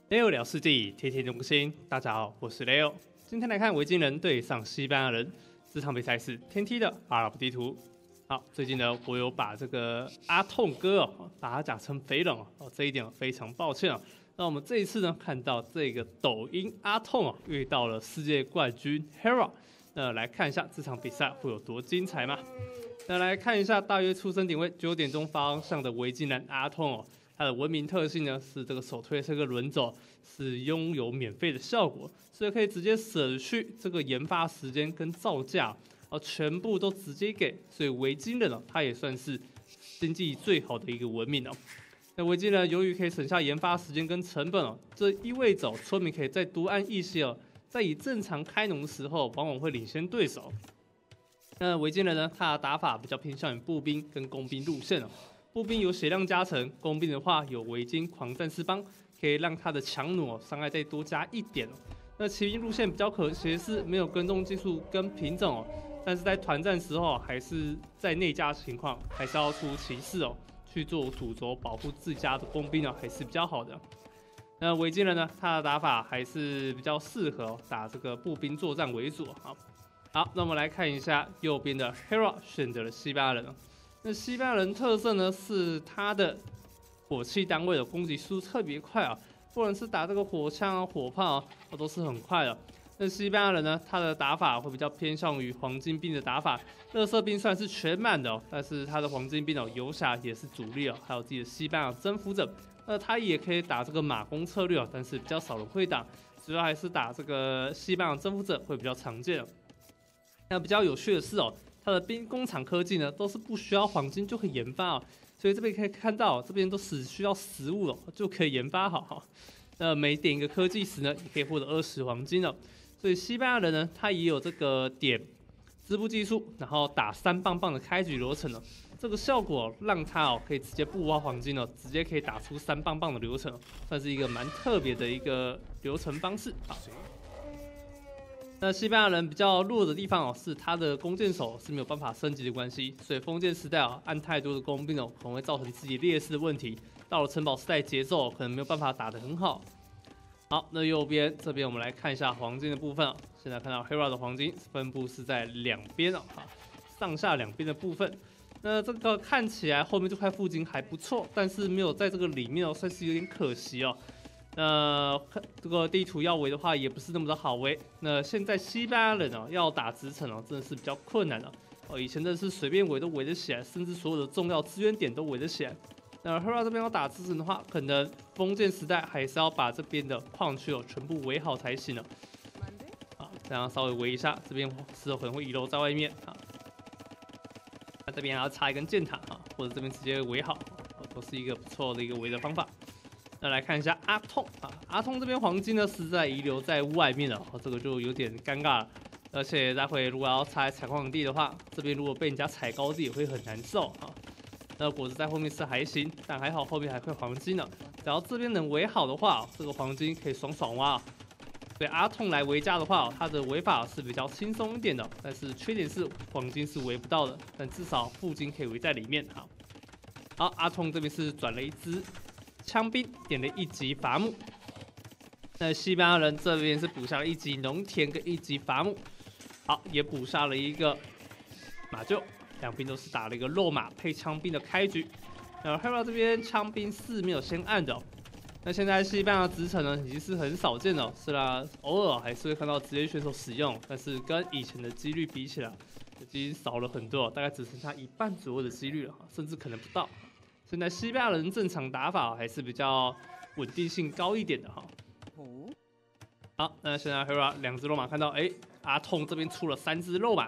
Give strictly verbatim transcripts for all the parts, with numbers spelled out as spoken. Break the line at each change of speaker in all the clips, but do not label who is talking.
Leo 聊世纪，天天更新。大家好，我是 Leo。今天来看维京人对上西班牙人，这场比赛是天梯的阿拉伯地图。好，最近呢，我有把这个阿痛哥哦，把他讲成肥冷哦，这一点非常抱歉哦。那我们这一次呢，看到这个抖音阿痛哦，遇到了世界冠军 Hera。那来看一下这场比赛会有多精彩嘛？那来看一下，大约出生点位九点钟方向的维京人阿痛哦。它的文明特性呢是这个手推车跟轮走是拥有免费的效果，所以可以直接舍去这个研发时间跟造价，哦，全部都直接给。所以维京人哦，它也算是经济最好的一个文明哦。那维京人由于可以省下研发时间跟成本哦，这意味着村民可以再多按一些哦，在以正常开农的时候，往往会领先对手。那维京人呢，他的打法比较偏向于步兵跟工兵路线哦。步兵有血量加成，工兵的话有维京狂战士帮，可以让他的强弩哦伤害再多加一点哦。那骑兵路线比较可惜的是没有跟动技术跟品种哦，但是在团战时候还是在内家情况，还是要出骑士哦去做主轴保护自家的工兵哦，还是比较好的。那维京人呢，他的打法还是比较适合、哦、打这个步兵作战为主。好，好，那我们来看一下右边的 Hera 选择了西班牙人。那西班牙人特色呢是他的火器单位的攻击速度特别快啊，不管是打这个火枪啊、火炮啊，都是很快的。那西班牙人呢，他的打法会比较偏向于黄金兵的打法，垃圾兵虽然是全满的、哦，但是他的黄金兵哦，游侠也是主力哦，还有自己的西班牙征服者，那他也可以打这个马弓策略哦，但是比较少人会打，主要还是打这个西班牙征服者会比较常见。那比较有趣的是哦。它的兵工厂科技呢，都是不需要黄金就可以研发哦，所以这边可以看到，这边都只需要食物了就可以研发好。那每点一个科技石呢，也可以获得二十黄金了。所以西班牙人呢，他也有这个点织布技术，然后打三棒棒的开局流程了。这个效果让他哦可以直接不花黄金了，直接可以打出三棒棒的流程，算是一个蛮特别的一个流程方式。好。那西班牙人比较弱的地方哦，是他的弓箭手是没有办法升级的关系，所以封建时代哦，按太多的工兵哦，可能会造成自己劣势的问题。到了城堡时代，节奏可能没有办法打得很好。好，那右边这边我们来看一下黄金的部分哦。现在看到 Hera 的黄金分布是在两边哦，上下两边的部分。那这个看起来后面这块附近还不错，但是没有在这个里面哦，算是有点可惜哦。那这个地图要围的话，也不是那么的好围。那现在西班牙人哦，要打直城哦，真的是比较困难了哦。以前真的是随便围都围得起来，甚至所有的重要资源点都围得起来。那 Hera 这边要打直城的话，可能封建时代还是要把这边的矿区哦全部围好才行了。好，这样稍微围一下，这边石头可能会遗留在外面啊。那这边还要插一根箭塔啊，或者这边直接围好，都是一个不错的一个围的方法。那来看一下阿痛啊，阿痛这边黄金呢实在遗留在外面了，这个就有点尴尬了。而且待会如果要踩采矿地的话，这边如果被人家踩高地也会很难受啊。那果子在后面是还行，但还好后面还块黄金呢。只要这边能围好的话，这个黄金可以爽爽挖。所以阿痛来围家的话，他的围法是比较轻松一点的，但是缺点是黄金是围不到的，但至少附金可以围在里面。好，好，阿痛这边是转了一只。枪兵点了一级伐木，那西班牙人这边是补下了一级农田跟一级伐木，好，也补下了一个马厩，两边都是打了一个肉马配枪兵的开局。然后 Hera 这边枪兵是没有先按的、哦，那现在西班牙直城呢已经是很少见了，是啦，偶尔还是会看到职业选手使用，但是跟以前的几率比起来，已经少了很多，大概只剩下一半左右的几率了，甚至可能不到。现在西班牙人正常打法还是比较稳定性高一点的哈。好，那现在 Hera 两只肉马看到，哎，阿痛这边出了三只肉马。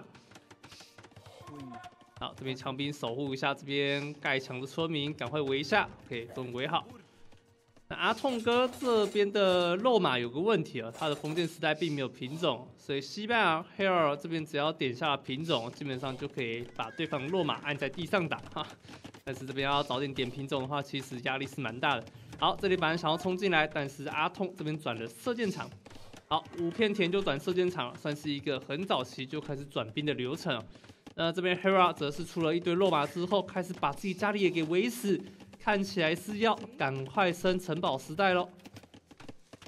好，这边枪兵守护一下这边盖墙的村民，赶快围一下 ，OK， 终于围好。那阿痛哥这边的肉马有个问题啊，他的封建时代并没有品种，所以西班牙 Hera 这边只要点下品种，基本上就可以把对方肉马按在地上打哈。但是这边要早点点品种的话，其实压力是蛮大的。好，这里本来想要冲进来，但是阿痛这边转了射箭场。好，五片田就转射箭场，算是一个很早期就开始转兵的流程。那这边 Hera 则是出了一堆肉马之后，开始把自己家里也给围死，看起来是要赶快升城堡时代咯。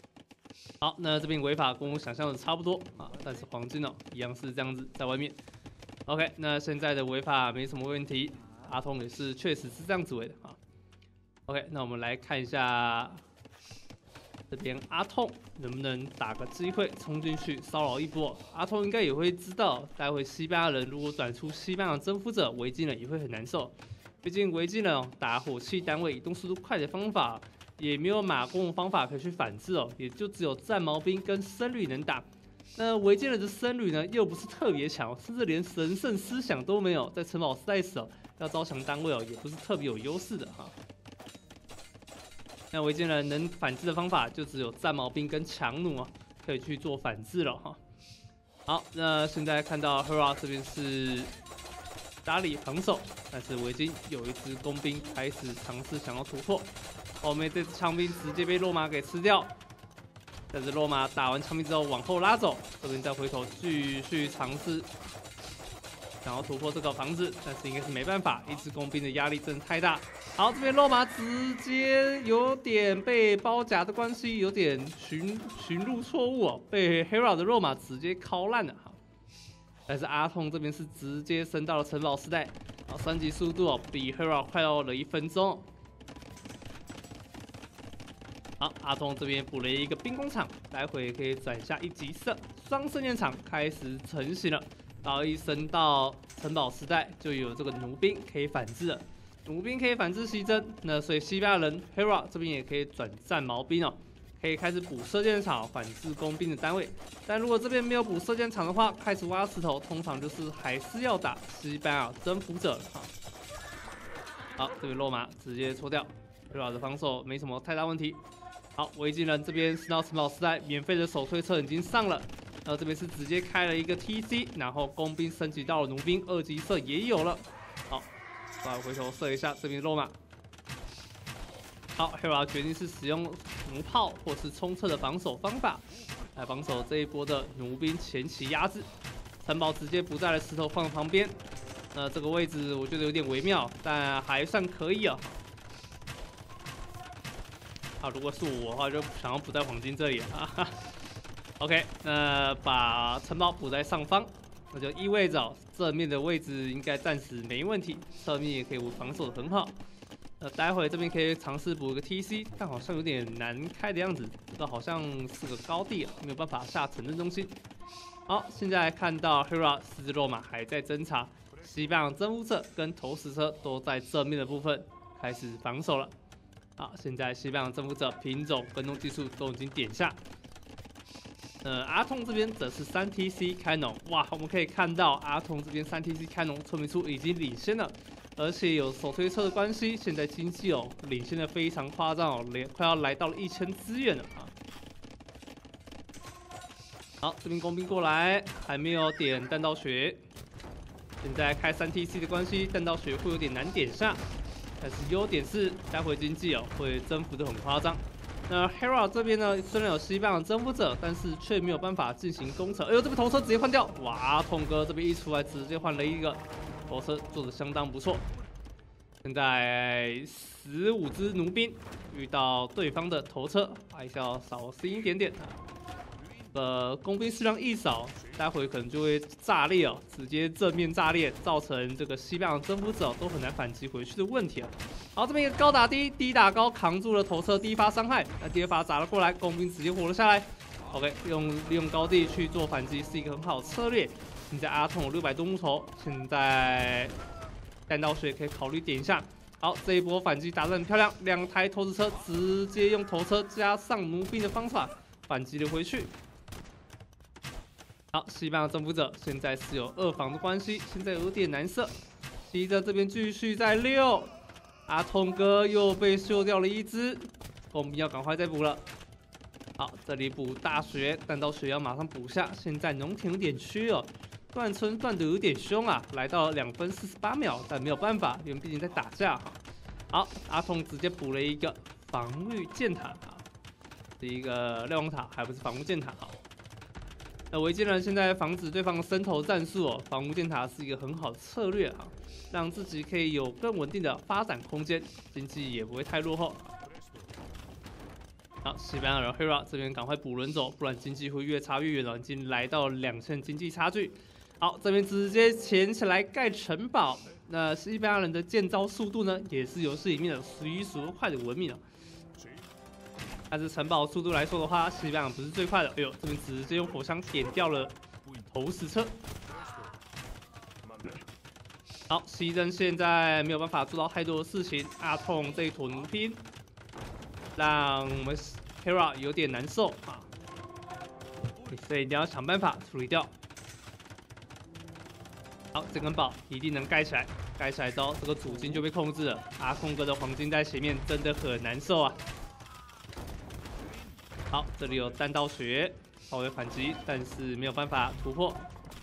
好，那这边违法跟我想象的差不多啊，但是黄金哦一样是这样子在外面。OK， 那现在的违法没什么问题，阿通也是确实是这样子围的啊。OK， 那我们来看一下这边阿痛能不能打个机会冲进去骚扰一波。阿痛应该也会知道，待会西班牙人如果转出西班牙征服者，维京人也会很难受。毕竟维京人、哦、打火器单位移动速度快的方法，也没有马弓的方法可以去反制哦，也就只有战矛兵跟僧侣能打。那维京人的僧侣呢，又不是特别强，甚至连神圣思想都没有，在城堡时代时哦，要招降单位哦，也不是特别有优势的哈。那维京人能反制的方法，就只有战矛兵跟强弩啊，可以去做反制了哈。好，那现在看到 Hera 这边是打理防守，但是维京有一支工兵开始尝试想要突破，后面这支枪兵直接被洛马给吃掉。但是洛马打完枪兵之后往后拉走，这边再回头继续尝试想要突破这个房子，但是应该是没办法，一支工兵的压力真的太大。好，这边洛马直接有点被包夹的关系，有点寻寻路错误哦，被 Hera 的洛马直接敲烂了哈。但是阿痛这边是直接升到了城堡时代，好，升级速度哦比 Hera 快到了一分钟。好，阿通这边补了一个兵工厂，待会可以转下一级色，双圣剑场开始成型了。然后一升到城堡时代，就有这个弩兵可以反制了。弩兵可以反制袭针，那所以西班牙人 Hera 这边也可以转战矛兵哦，可以开始补射箭场反制工兵的单位。但如果这边没有补射箭场的话，开始挖石头，通常就是还是要打西班牙征服者了哈。好，这边落马直接戳掉 ，Hera 的防守没什么太大问题。好，维京人这边升到城堡时代，免费的手推车已经上了。然后这边是直接开了一个 T C， 然后工兵升级到了弩兵，二级射也有了。好，再回头射一下这边肉马。好 ，Hera 决定是使用弩炮或是冲刺的防守方法来防守这一波的弩兵前期压制。城堡直接不在了石头放旁边，那这个位置我觉得有点微妙，但还算可以啊。啊，如果是我的话，就想要补在黄金这里哈哈。OK， 那把城堡补在上方，那就意味着正面的位置应该暂时没问题，侧面也可以防守的很好。那待会这边可以尝试补一个 T C， 但好像有点难开的样子，这个好像是个高地啊，没有办法下城镇中心。好，现在看到 Hera 四只肉马还在侦查，西班牙征服者跟投石车都在正面的部分开始防守了。好，现在西班牙征服者品种跟踪技术都已经点下。呃，阿通这边则是三 T C 开农，哇，我们可以看到阿通这边三 T C 开农村民数已经领先了，而且有手推车的关系，现在经济哦领先的非常夸张哦，连快要来到了一千资源了啊。好，这边工兵过来，还没有点弹道学，现在开三 T C 的关系，弹道学会有点难点下。但是优点是，待会经济哦会征服的很夸张。那 Hera 这边呢，虽然有西班牙征服者，但是却没有办法进行攻城。哎呦，这边头车直接换掉，哇！痛哥这边一出来，直接换了一个头车，做的相当不错。现在十五只弩兵遇到对方的头车，还是要小心一点点。呃，工兵数量一少，待会可能就会炸裂哦，直接正面炸裂，造成这个西班牙征服者都很难反击回去的问题啊。好，这边一个高打低，低打高，扛住了头车第一发伤害，那第二发砸了过来，工兵直接活了下来。OK， 用利用高地去做反击是一个很好的策略。现在阿痛有六百多木头，现在弹道水可以考虑点一下。好，这一波反击打得很漂亮，两台投石车直接用头车加上弩兵的方法反击了回去。好，西班牙征服者现在是有二防的关系，现在有点难射。西泽这边继续在溜，阿通哥又被秀掉了一只，工兵要赶快再补了。好，这里补大学，弹道学要马上补下。现在农田有点缺哦，断村断得有点凶啊，来到两分四十八秒，但没有办法，因为毕竟在打架哈。好，阿通直接补了一个防御箭塔啊，是一个瞭望塔，还不是防御箭塔哈。那维京人现在防止对方的伸头战术哦，防御箭塔是一个很好的策略啊，让自己可以有更稳定的发展空间，经济也不会太落后。 好，西班牙人 Hera 这边赶快补人走，不然经济会越差越远了，已经来到两线经济差距。好，这边直接潜起来盖城堡。那西班牙人的建造速度呢，也是游戏里面的数一数二快的文明了。但是城堡速度来说的话，西班牙不是最快的。哎呦，这边直接用火枪点掉了投石车。好，西征现在没有办法做到太多的事情。阿痛这一坨奴兵，让我们 Hera 有点难受啊，所以一定要想办法处理掉。好，这根堡一定能盖起来，盖起来之后，这个主金就被控制了。阿空哥的黄金在前面真的很难受啊。好，这里有弹道学，稍微反击，但是没有办法突破。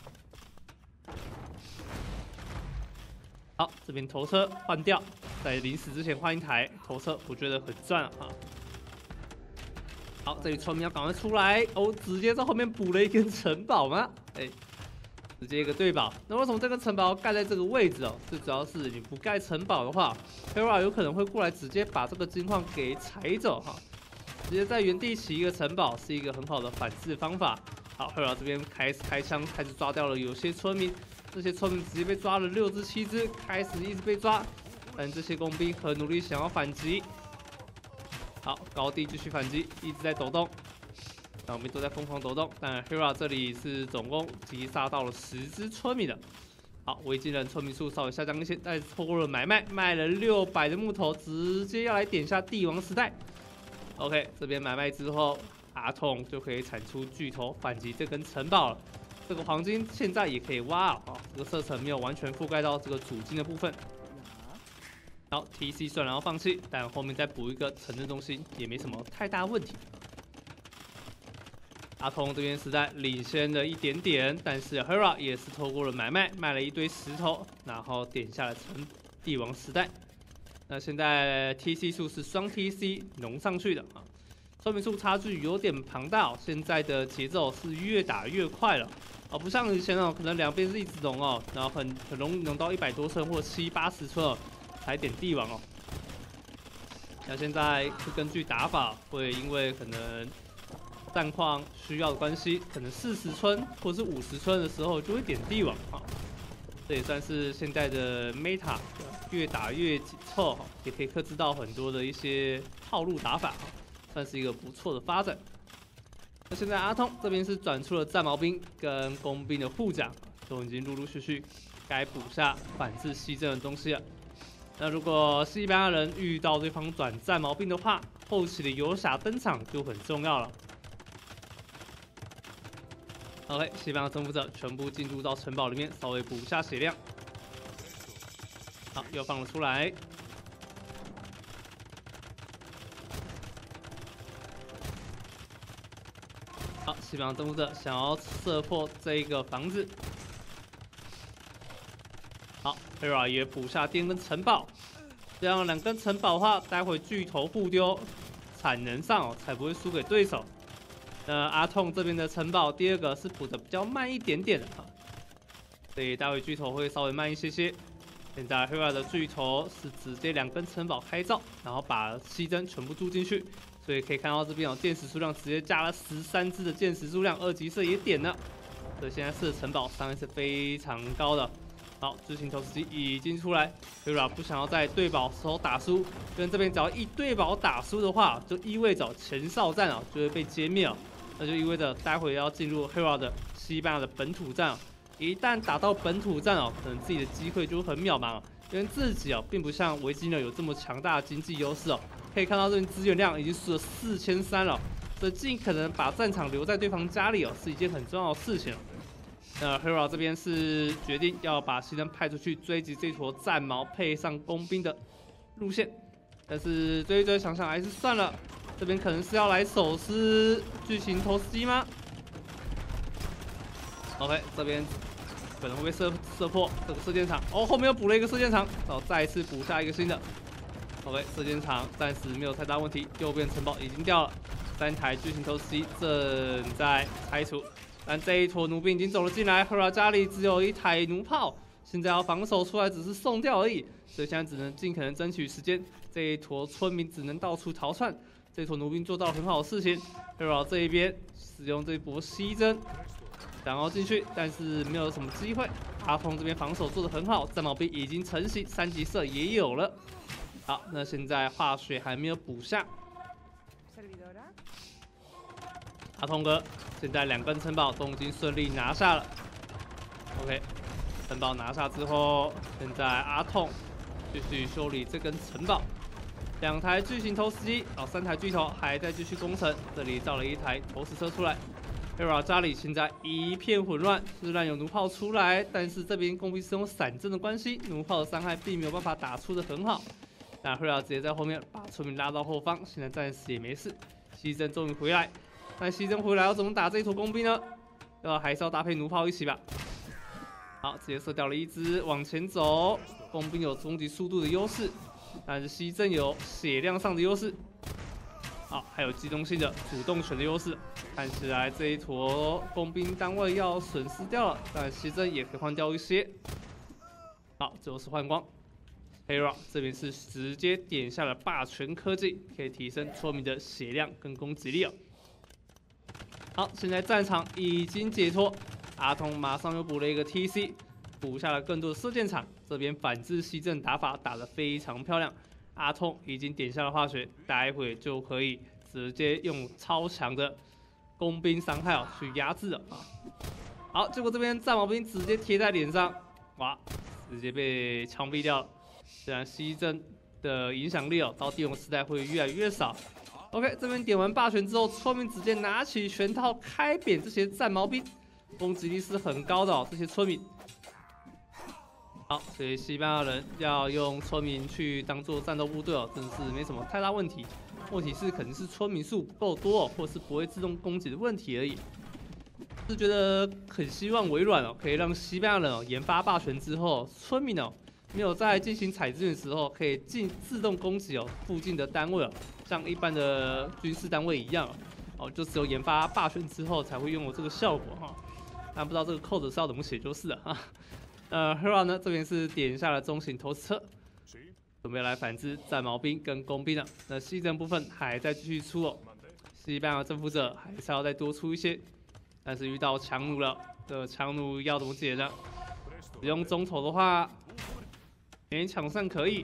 好，这边头车换掉，在临死之前换一台头车，我觉得很赚啊。好，这里村民要赶快出来哦，直接在后面补了一根城堡吗？哎。直接一个对堡，那为什么这个城堡盖在这个位置哦？最主要是你不盖城堡的话 ，Hera 有可能会过来直接把这个金矿给踩走哈。直接在原地起一个城堡是一个很好的反制方法。好 ，Hera 这边开始开枪，开始抓掉了有些村民，这些村民直接被抓了六只七只，开始一直被抓，但这些工兵很努力想要反击。好，高地继续反击，一直在抖动。那我们都在疯狂抖动，但 Hera 这里是总共击杀到了十只村民的。好，维京人村民数稍微下降一些，但是错过了买卖，卖了六百的木头，直接要来点下帝王时代。OK， 这边买卖之后，阿痛就可以产出巨头反击这根城堡了。这个黄金现在也可以挖啊、哦，这个射程没有完全覆盖到这个主金的部分。好 ，T C 虽然要放弃，但后面再补一个城镇中心也没什么太大问题。阿通这边是在领先了一点点，但是 Hera 也是透过了买卖，卖了一堆石头，然后点下了城帝王时代。那现在 T C 数是双 T C 农上去的啊，村民数差距有点庞大、哦，现在的节奏是越打越快了，哦，不像以前哦，可能两边是一直农哦，然后很很容易农到一百多村或七八十村哦，才点帝王哦。那现在是根据打法，会因为可能战况需要的关系，可能四十村或是五十村的时候就会点帝王啊，这也算是现在的 meta 越打越紧凑，也可以克制到很多的一些套路打法，算是一个不错的发展。那现在阿通这边是转出了战矛兵跟工兵的护甲，都已经陆陆续续该补下反制西征的东西了。那如果西班牙人遇到对方转战矛兵的话，后期的游侠登场就很重要了。OK， 西班牙征服者全部进入到城堡里面，稍微补下血量。好，又放了出来。好，西班牙征服者想要射破这一个房子。好 ，Hera 也补下第二根城堡。这样两根城堡的话，待会巨头互丢，产能上哦才不会输给对手。那阿痛这边的城堡，第二个是补的比较慢一点点的哈，所以待会巨头会稍微慢一些些。现在 Hera 的巨头是直接两根城堡开造，然后把西征全部住进去，所以可以看到这边有箭矢数量直接加了十三只的箭矢数量，二级射也点了，所以现在射城堡伤害是非常高的。好，执行投石机已经出来 ，Hera 不想要在对堡时候打输，跟这边只要一对堡打输的话，就意味着前哨战啊就会被歼灭了。那就意味着待会要进入 Hera 的西班牙的本土战、哦，一旦打到本土战哦，可能自己的机会就会很渺茫、哦，因为自己哦并不像维京人有这么强大的经济优势哦。可以看到这边资源量已经输了四千三了，所以尽可能把战场留在对方家里哦，是一件很重要的事情。那 Hera 这边是决定要把西征派出去追击这坨战矛，配上工兵的路线，但是追一追想想还是算了。这边可能是要来手撕巨型投石机吗 ？OK， 这边可能会被射射破这个射箭场。哦，后面又补了一个射箭场，然后再一次补下一个新的。OK， 射箭场暂时没有太大问题。右边城堡已经掉了，三台巨型投石机正在拆除，但这一坨奴兵已经走了进来。Hera 家里只有一台弩炮，现在要防守出来只是送掉而已，所以现在只能尽可能争取时间。这一坨村民只能到处逃窜。 这坨弩兵做到了很好的事情。Hero 这一边使用这一波西针，想要进去，但是没有什么机会。阿通这边防守做得很好，战矛兵已经成型，三级射也有了。好，那现在化学还没有补下。阿通哥现在两根城堡都已经顺利拿下了。OK， 城堡拿下之后，现在阿痛继续修理这根城堡。两台巨型投石机，哦，三台巨头还在继续攻城。这里造了一台投石车出来。Hera 家里现在一片混乱，虽然有弩炮出来，但是这边工兵是用闪阵的关系，弩炮的伤害并没有办法打出的很好。那 Hera 直接在后面把村民拉到后方，现在暂时也没事。西征终于回来，那西征回来要怎么打这一坨工兵呢？要还是要搭配弩炮一起吧。好，直接射掉了一只，往前走。工兵有攻击速度的优势，但是西征有血量上的优势。好，还有机动性的主动权的优势。看起来这一坨工兵单位要损失掉了，但西征也可以换掉一些。好，最后是换光。Hera 这边是直接点下了霸权科技，可以提升村民的血量跟攻击力哦。好，现在战场已经解脱，阿童马上又补了一个 T C， 补下了更多的射箭场。这边反制西阵打法打得非常漂亮，阿童已经点下了化学，待会就可以直接用超强的工兵伤害哦去压制了啊。好，结果这边战矛兵直接贴在脸上，哇，直接被枪毙掉了。虽然西征的影响力哦，到帝王时代会越来越少。OK， 这边点完霸权之后，村民直接拿起拳套开扁这些战矛兵，攻击力是很高的哦。这些村民，好，所以西班牙人要用村民去当做战斗部队哦，真的是没什么太大问题。问题是可能是村民数不够多哦，或是不会自动攻击的问题而已。是觉得很希望微软哦，可以让西班牙人哦研发霸权之后，村民哦。没有在进行采资源的时候，可以进自动攻击哦附近的单位哦，像一般的军事单位一样哦，就只有研发霸权之后才会拥有这个效果哈。但不知道这个 code 是要怎么写就是了哈。呃 ，Hera 呢这边是点下了中型投石车，准备来反制战矛兵跟工兵了。那西征部分还在继续出哦，西班牙征服者还是要再多出一些，但是遇到强弩了，这强弩要怎么解呢？使用中投的话。勉强上可以，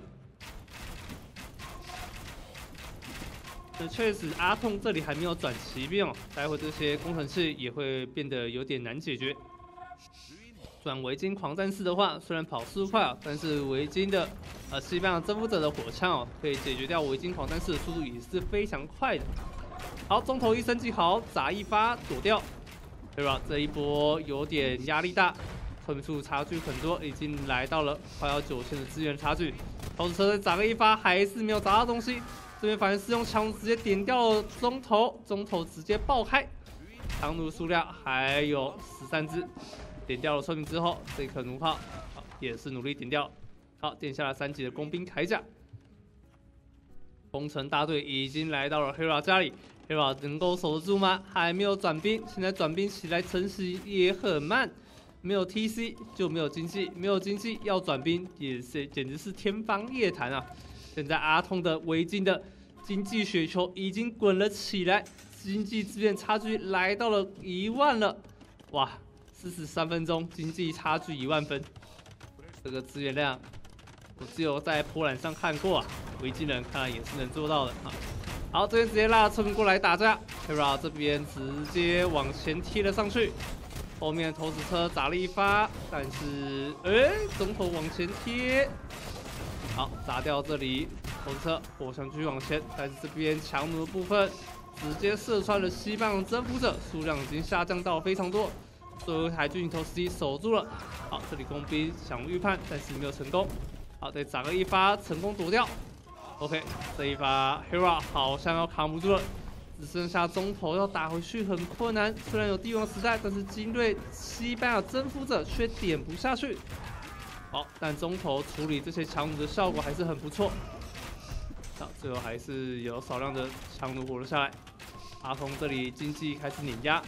这确实阿痛这里还没有转骑兵哦，待会这些工程器也会变得有点难解决。转维京狂战士的话，虽然跑速快啊，但是维京的呃西班牙征服者的火枪哦，可以解决掉维京狂战士的速度也是非常快的。好，中投一升级好，砸一发躲掉，对吧？这一波有点压力大。分数差距很多，已经来到了快要九千的资源差距。投石车再砸个一发，还是没有砸到东西。这边反而是用强弩直接点掉了中投，中投直接爆开。强弩数量还有十三只，点掉了村民之后，这颗弩炮好也是努力点掉。好，点下了三级的工兵铠甲。工程大队已经来到了 Hera 家里 ，Hera 能够守得住吗？还没有转兵，现在转兵起来成型也很慢。没有 T C 就没有经济，没有经济要转兵也是简直是天方夜谭啊！现在阿通的维京的经济雪球已经滚了起来，经济资源差距来到了一万了，哇！四十三分钟经济差距一万分，这个资源量我只有在波兰上看过啊，维京人看来也是能做到的啊！好，这边直接拉村民过来打架 ，Hera 这边直接往前踢了上去。后面投石车砸了一发，但是哎、欸，中投往前贴，好砸掉这里投石车，火枪继续往前，但是这边强弩的部分直接射穿了西班牙征服者，数量已经下降到非常多。最后一台巨型投石机守住了，好，这里工兵想预判，但是没有成功。好，再砸个一发，成功躲掉。OK， 这一发 Hera 好像要扛不住了。只剩下中投要打回去很困难，虽然有帝王时代，但是精锐西班牙征服者却点不下去。好，但中投处理这些强弩的效果还是很不错。好，最后还是有少量的强弩活了下来。阿童这里经济开始碾压。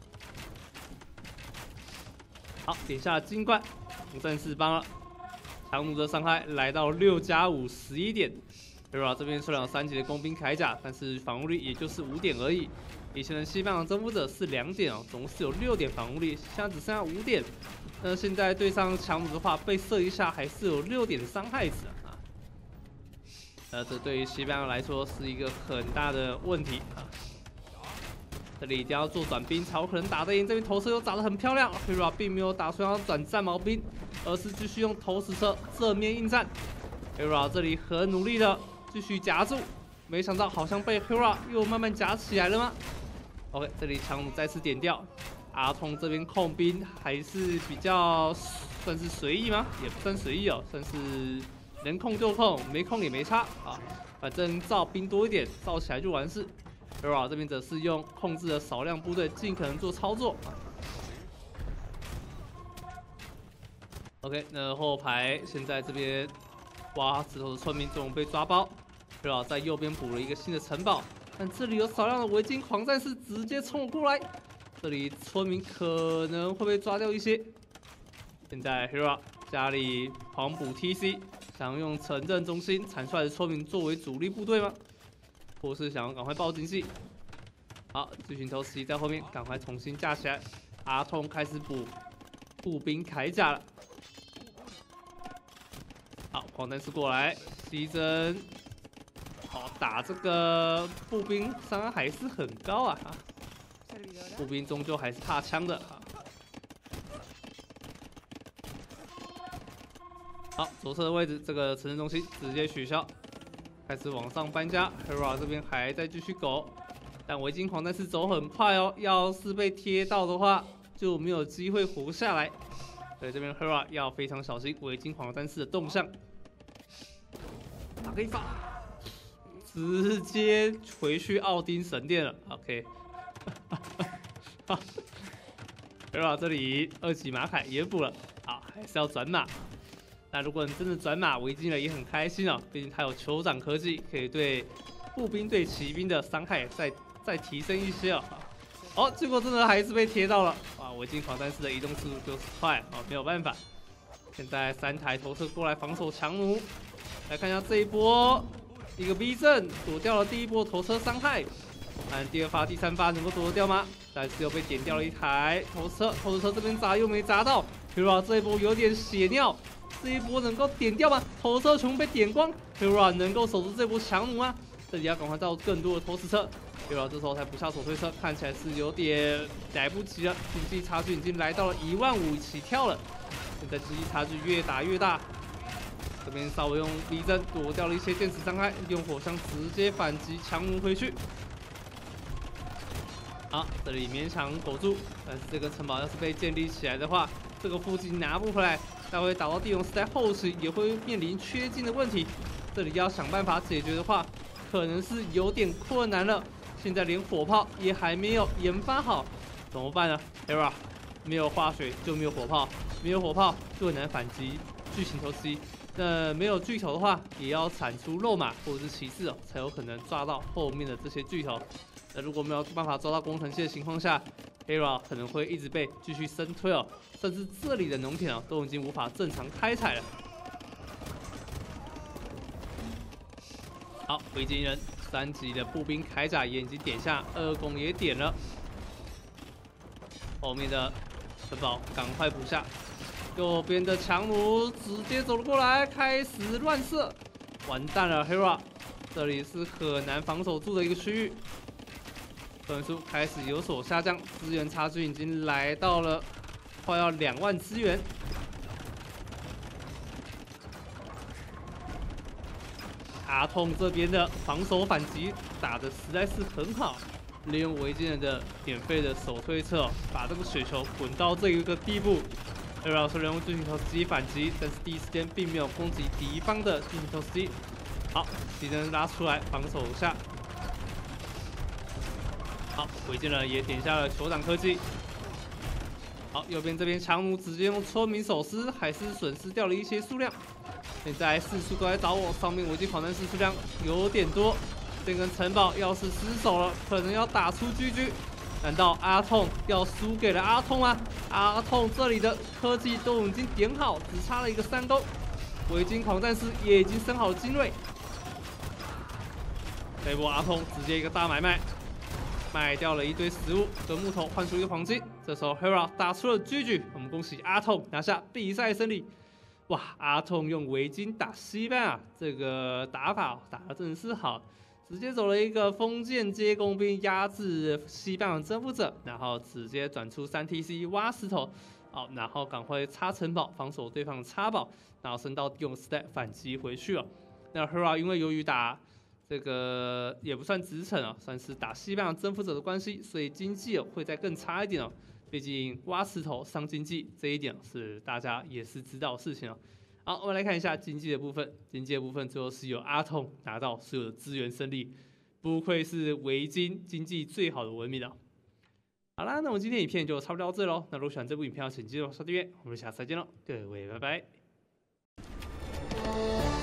好，点下金冠，不战士帮了。强弩的伤害来到六加五十一点。 Hera 这边虽然有三级的工兵铠甲，但是防御力也就是五点而已。以前的西班牙征服者是两点哦，总共是有六点防御力，现在只剩下五点。那现在对上强弩的话，被射一下还是有六点的伤害值啊。呃，这对于西班牙来说是一个很大的问题啊。这里一定要做转兵才有可能打得赢。这边投射又打得很漂亮 ，Hera 并没有打算要转战矛兵，而是继续用投石车正面应战。Hera 这里很努力的继续夹住，没想到好像被 Hera 又慢慢夹起来了吗 ？OK， 这里强弩再次点掉。阿通这边控兵还是比较算是随意吗？也不算随意哦，算是能控就控，没控也没差啊。反正造兵多一点，造起来就完事。Hera 这边则是用控制了少量部队，尽可能做操作。OK， 那后排现在这边，哇，石头的村民总被抓包。Hera 在右边补了一个新的城堡，但这里有少量的围巾狂战士直接冲了过来，这里村民可能会被抓掉一些。现在 Hera 家里狂补 T C， 想用城镇中心产出来的村民作为主力部队吗？或是想要赶快报经济？好，巨型头十一在后面，赶快重新架起来。阿通开始补步兵铠甲了。好，狂战士过来，西征。好，打这个步兵伤害还是很高啊！步兵终究还是怕枪的啊。好，左侧的位置，这个城镇中心直接取消。开始往上搬家 ，Hera 这边还在继续狗，但围巾狂战士走很快哦，要是被贴到的话就没有机会活下来，所以这边 Hera 要非常小心围巾狂战士的动向。打个一发，直接回去奥丁神殿了 ，OK。Hera 这里二级马凯也补了，好，还是要转马。那如果你真的转马，维京人也很开心哦，毕竟他有酋长科技，可以对步兵对骑兵的伤害再再提升一些哦。哦，结果真的还是被贴到了，哇！维京狂战士的移动速度就是快哦，没有办法。现在三台投射过来防守强弩，来看一下这一波，一个 V 阵躲掉了第一波投车伤害，看第二发、第三发能够躲得掉吗？但是又被点掉了一台投车，投石车这边砸又没砸到 ，Hera 这一波有点血尿。这一波能够点掉吗？投射全部被点光 ，Hera 能够守住这波强弩吗？这里要赶快造更多的投石车 ，Hera 这时候才补下手推车，看起来是有点来不及了，经济差距已经来到了一万五起跳了，现在经济差距越打越大。这边稍微用逼阵躲掉了一些电磁伤害，用火枪直接反击强弩回去。好，这里勉强苟住，但是这个城堡要是被建立起来的话，这个附近拿不回来。待会打到地龙时代后期也会面临缺金的问题，这里要想办法解决的话，可能是有点困难了。现在连火炮也还没有研发好，怎么办呢 ？Hera 没有化水就没有火炮，没有火炮就很难反击巨型头 C。那没有巨头的话，也要产出肉马或者是骑士哦，才有可能抓到后面的这些巨头。那如果没有办法抓到工程器的情况下， Hera 可能会一直被继续深推哦，甚至这里的农田哦都已经无法正常开采了。好，维京人三级的步兵铠甲也已经点下，二弓也点了，后面的城堡赶快补下。右边的强弩直接走了过来，开始乱射，完蛋了 ，Hera 这里是很难防守住的一个区域。分数开始有所下降，资源差距已经来到了快要两万资源。阿痛这边的防守反击打得实在是很好，利用维京人的免费的手推车、哦，把这个雪球滚到这一个地步。Hera 虽然用巨型头司机反击，但是第一时间并没有攻击敌方的巨型头司机。好，敌人拉出来防守下。好，维京人也点下了酋长科技。好，右边这边强弩直接用村民手撕，还是损失掉了一些数量。现在四处都来找我，上面维京狂战士数量有点多。这根城堡要是失守了，可能要打出 G G。难道阿痛要输给了阿痛吗？阿痛这里的科技都已经点好，只差了一个三勾。维京狂战士也已经升好了精锐。 这一波阿通直接一个大买卖，卖掉了一堆食物跟木头，换出一个黄金。这时候 Hera 打出了 G G， 我们恭喜阿通拿下比赛胜利。哇，阿通用围巾打西班牙，这个打法打得真的是好，直接走了一个封建接工兵压制西班牙征服者，然后直接转出三 T C 挖石头。 好，然后赶快插城堡防守对方的插堡，然后升到用 stack 反击回去了。那 Hera 因为由于打这个也不算直城啊，算是打西班牙征服者的关系，所以经济哦会再更差一点哦。毕竟挖石头伤经济这一点是大家也是知道的事情哦。好，我们来看一下经济的部分，经济的部分最后是由阿痛拿到所有的资源胜利，不愧是维京经济最好的文明啊。 好啦，那我们今天影片就差不多到这喽。那如果喜欢这部影片，请记得刷订阅。我们下次再见喽，各位拜拜。